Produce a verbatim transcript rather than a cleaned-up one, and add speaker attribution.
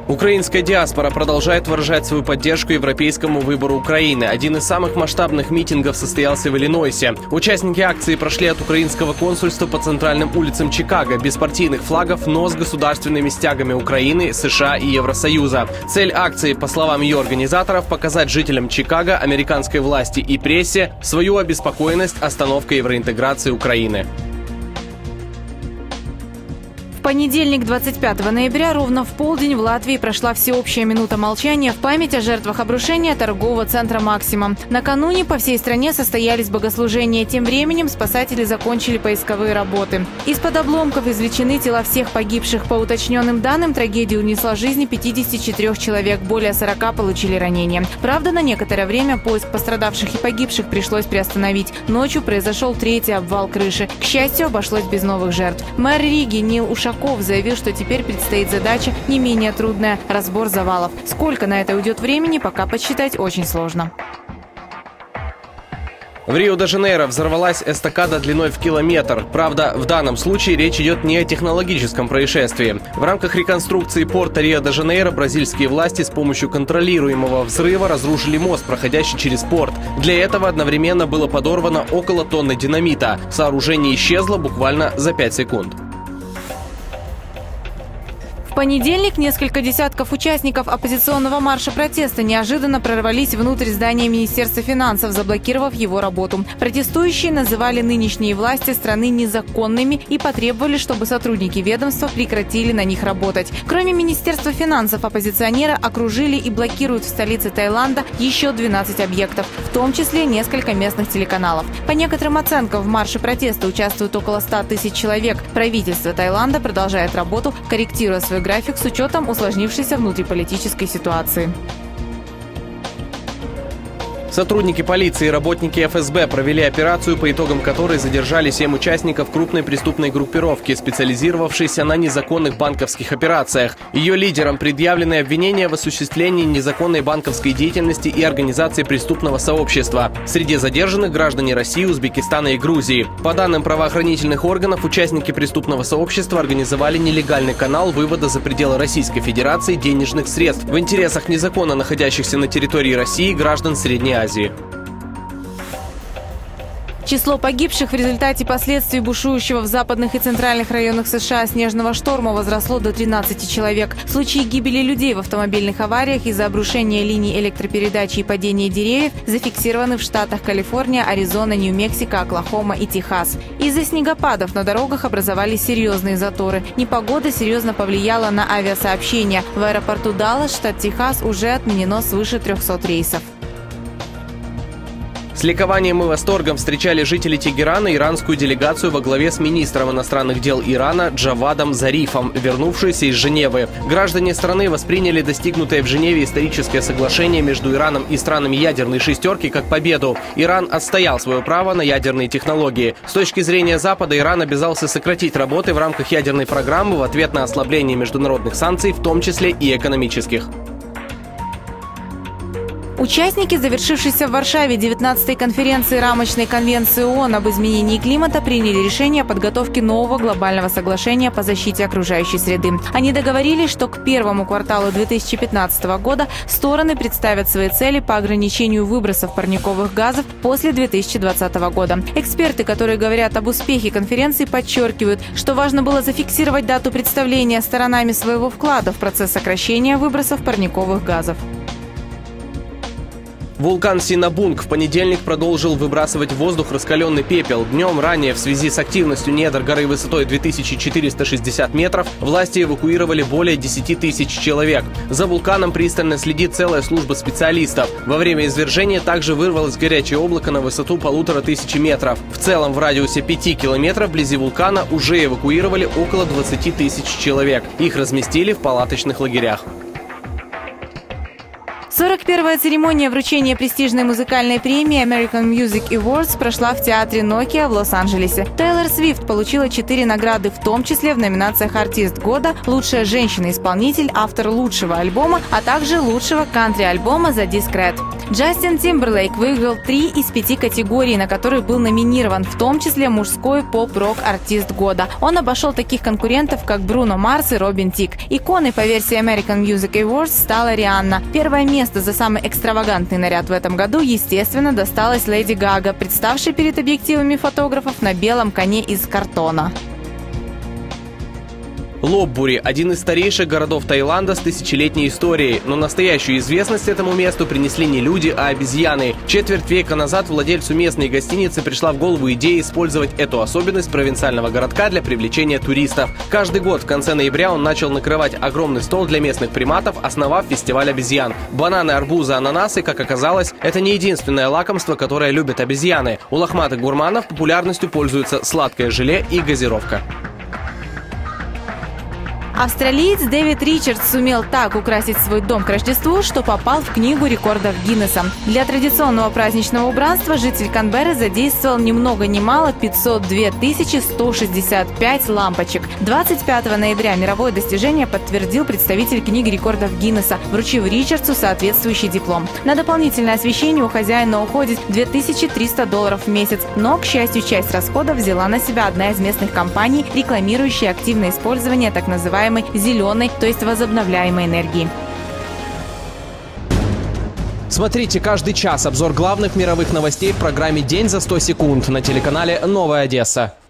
Speaker 1: Украинская диаспора продолжает выражать свою поддержку европейскому выбору Украины. Один из самых масштабных митингов состоялся в Иллинойсе. Участники акции прошли от украинского консульства по центральным улицам Чикаго без партийных флагов, но с государственными стягами Украины, США и Евросоюза. Цель акции, по словам ее организаторов, показать жителям Чикаго, американской власти и прессе свою обеспокоенность остановкой евроинтеграции Украины.
Speaker 2: В понедельник, двадцать пятого ноября, ровно в полдень в Латвии прошла всеобщая минута молчания в память о жертвах обрушения торгового центра «Максима». Накануне по всей стране состоялись богослужения. Тем временем спасатели закончили поисковые работы. Из-под обломков извлечены тела всех погибших. По уточненным данным, трагедия унесла жизни пятидесяти четырёх человек, более сорока получили ранения. Правда, на некоторое время поиск пострадавших и погибших пришлось приостановить. Ночью произошел третий обвал крыши. К счастью, обошлось без новых жертв. Мэр Риги Нил Ушаков заявил, что теперь предстоит задача не менее трудная – разбор завалов. Сколько на это уйдет времени, пока подсчитать очень сложно.
Speaker 1: В Рио-де-Жанейро взорвалась эстакада длиной в километр. Правда, в данном случае речь идет не о технологическом происшествии. В рамках реконструкции порта Рио-де-Жанейро бразильские власти с помощью контролируемого взрыва разрушили мост, проходящий через порт. Для этого одновременно было подорвано около тонны динамита. Сооружение исчезло буквально за пять секунд.
Speaker 2: В понедельник несколько десятков участников оппозиционного марша протеста неожиданно прорвались внутрь здания Министерства финансов, заблокировав его работу. Протестующие называли нынешние власти страны незаконными и потребовали, чтобы сотрудники ведомства прекратили на них работать. Кроме Министерства финансов, оппозиционеры окружили и блокируют в столице Таиланда еще двенадцать объектов, в том числе несколько местных телеканалов. По некоторым оценкам, в марше протеста участвуют около ста тысяч человек. Правительство Таиланда продолжает работу, корректируя свой график с учетом усложнившейся внутриполитической ситуации.
Speaker 1: Сотрудники полиции и работники эф эс бэ провели операцию, по итогам которой задержали семь участников крупной преступной группировки, специализировавшейся на незаконных банковских операциях. Ее лидерам предъявлены обвинения в осуществлении незаконной банковской деятельности и организации преступного сообщества. Среди задержанных граждане России, Узбекистана и Грузии. По данным правоохранительных органов, участники преступного сообщества организовали нелегальный канал вывода за пределы Российской Федерации денежных средств в интересах незаконно находящихся на территории России граждан Средней Азии.
Speaker 2: Число погибших в результате последствий бушующего в западных и центральных районах США снежного шторма возросло до тринадцати человек. Случаи гибели людей в автомобильных авариях из-за обрушения линий электропередачи и падения деревьев зафиксированы в штатах Калифорния, Аризона, Нью-Мексико, Оклахома и Техас. Из-за снегопадов на дорогах образовались серьезные заторы. Непогода серьезно повлияла на авиасообщение. В аэропорту Даллас, штат Техас, уже отменено свыше трёхсот рейсов.
Speaker 1: С ликованием и восторгом встречали жители Тегерана иранскую делегацию во главе с министром иностранных дел Ирана Джавадом Зарифом, вернувшуюся из Женевы. Граждане страны восприняли достигнутое в Женеве историческое соглашение между Ираном и странами ядерной шестерки как победу. Иран отстоял свое право на ядерные технологии. С точки зрения Запада, Иран обязался сократить работы в рамках ядерной программы в ответ на ослабление международных санкций, в том числе и экономических.
Speaker 2: Участники завершившейся в Варшаве девятнадцатой конференции рамочной конвенции ООН об изменении климата приняли решение о подготовке нового глобального соглашения по защите окружающей среды. Они договорились, что к первому кварталу две тысячи пятнадцатого года стороны представят свои цели по ограничению выбросов парниковых газов после две тысячи двадцатого года. Эксперты, которые говорят об успехе конференции, подчеркивают, что важно было зафиксировать дату представления сторонами своего вклада в процесс сокращения выбросов парниковых газов.
Speaker 1: Вулкан Синабунг в понедельник продолжил выбрасывать в воздух раскаленный пепел. Днем ранее, в связи с активностью недр горы высотой две тысячи четыреста шестьдесят метров, власти эвакуировали более десяти тысяч человек. За вулканом пристально следит целая служба специалистов. Во время извержения также вырвалось горячее облако на высоту полутора тысячи метров. В целом, в радиусе пяти километров вблизи вулкана уже эвакуировали около двадцати тысяч человек. Их разместили в палаточных лагерях.
Speaker 2: сорок первая церемония вручения престижной музыкальной премии American Music Awards прошла в театре Nokia в Лос-Анджелесе. Тейлор Свифт получила четыре награды, в том числе в номинациях «Артист года», «Лучшая женщина-исполнитель», «Автор лучшего альбома», а также «Лучшего кантри-альбома» за диск Red. Джастин Тимберлейк выиграл три из пяти категорий, на которые был номинирован, в том числе мужской поп-рок-артист года. Он обошел таких конкурентов, как Бруно Марс и Робин Тик. Иконой по версии American Music Awards стала Рианна. Первое место за самый экстравагантный наряд в этом году, естественно, досталось Леди Гага, представшей перед объективами фотографов на белом коне из картона.
Speaker 1: Лопбури – один из старейших городов Таиланда с тысячелетней историей, но настоящую известность этому месту принесли не люди, а обезьяны. Четверть века назад владельцу местной гостиницы пришла в голову идея использовать эту особенность провинциального городка для привлечения туристов. Каждый год в конце ноября он начал накрывать огромный стол для местных приматов, основав фестиваль обезьян. Бананы, арбузы, ананасы, как оказалось, это не единственное лакомство, которое любят обезьяны. У лохматых гурманов популярностью пользуются сладкое желе и газировка.
Speaker 2: Австралиец Дэвид Ричардс сумел так украсить свой дом к Рождеству, что попал в книгу рекордов Гиннесса. Для традиционного праздничного убранства житель Канберры задействовал ни много ни мало пятьсот две тысячи сто шестьдесят пять лампочек. двадцать пятого ноября мировое достижение подтвердил представитель книги рекордов Гиннесса, вручив Ричардсу соответствующий диплом. На дополнительное освещение у хозяина уходит две тысячи триста долларов в месяц, но, к счастью, часть расходов взяла на себя одна из местных компаний, рекламирующая активное использование так называемой зеленой, то есть возобновляемой энергии.
Speaker 1: Смотрите каждый час обзор главных мировых новостей в программе «День за сто секунд» на телеканале «Новая Одесса».